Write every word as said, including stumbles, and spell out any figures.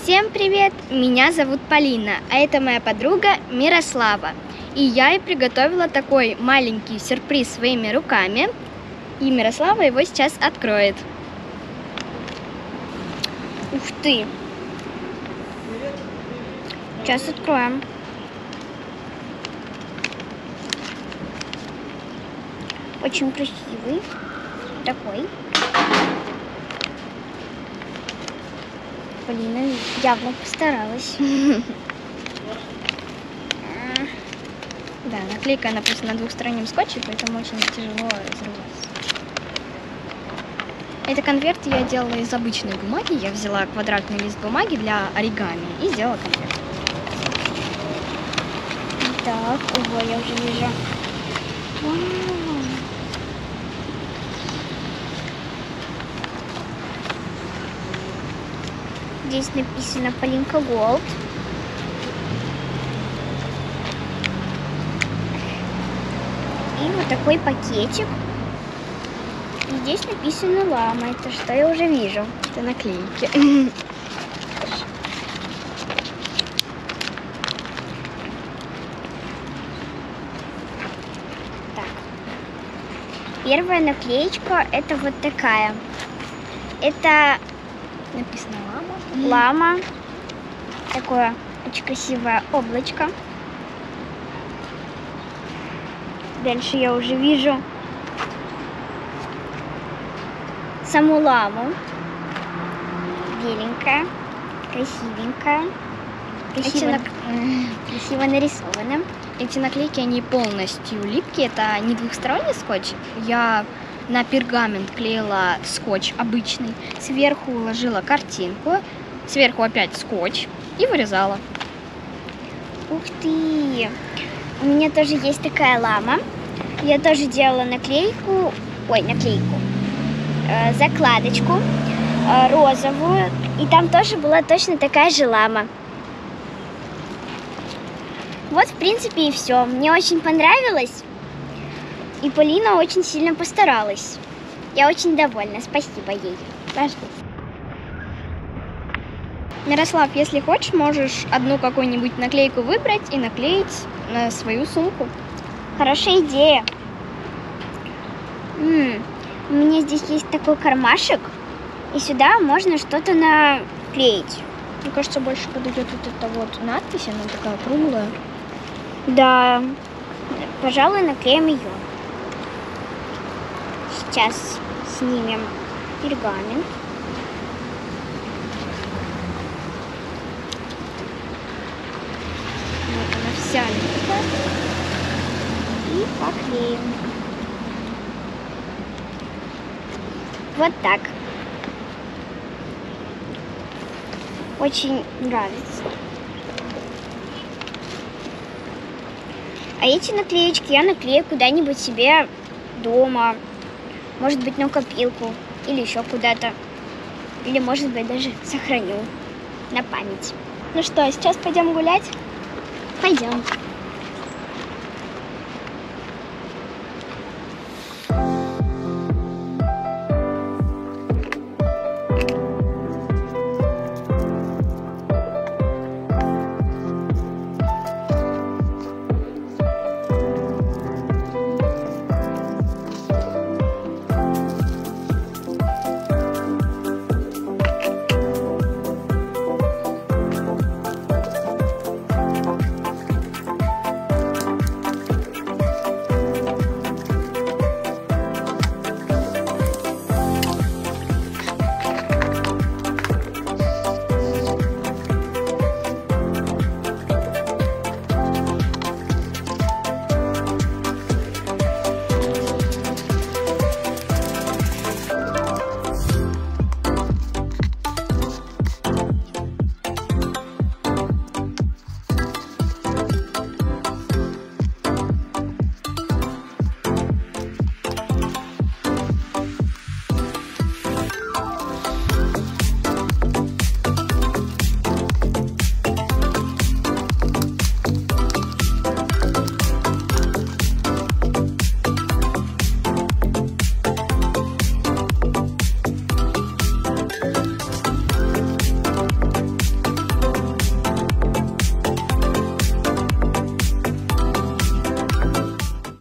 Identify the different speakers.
Speaker 1: Всем привет! Меня зовут Полина, а это моя подруга Мирослава. И я ей приготовила такой маленький сюрприз своими руками. И Мирослава его сейчас откроет. Ух ты! Сейчас откроем. Очень красивый. Такой. Полина явно постаралась. Да, наклейка написана на двухстороннем скотче, поэтому очень тяжело разрываться. Это конверт я делала из обычной бумаги. Я взяла квадратный лист бумаги для оригами и сделала конверт. Так, ого, я уже вижу. Вау. Здесь написано Полинка Голд. И вот такой пакетик. И здесь написано Лама. Это что я уже вижу? Это наклейки. Так. Первая наклеечка это вот такая. Это написано Лама. Лама. Такое очень красивое облачко. Дальше я уже вижу саму ламу. Беленькая, красивенькая. Красиво, нак... красиво нарисована. Эти наклейки, они полностью липкие. Это не двухсторонний скотч. Я на пергамент клеила скотч обычный. Сверху уложила картинку. Сверху опять скотч. И вырезала. Ух ты! У меня тоже есть такая лама. Я тоже делала наклейку. Ой, наклейку. Э, закладочку. Э, розовую. И там тоже была точно такая же лама. Вот, в принципе, и все. Мне очень понравилось. И Полина очень сильно постаралась. Я очень довольна. Спасибо ей. Пожалуйста. Мирослав, если хочешь, можешь одну какую-нибудь наклейку выбрать и наклеить на свою сумку. Хорошая идея. М-м, у меня здесь есть такой кармашек. И сюда можно что-то наклеить. Мне кажется, больше подойдет вот эта вот надпись. Она такая круглая. Да. Пожалуй, наклеим ее. Сейчас снимем пергамент. Вот она вся липкая. И поклеим. Вот так. Очень нравится. А эти наклеечки я наклею куда-нибудь себе дома. Может быть, на копилку или еще куда-то. Или, может быть, даже сохраню на память. Ну что, сейчас пойдем гулять? Пойдем.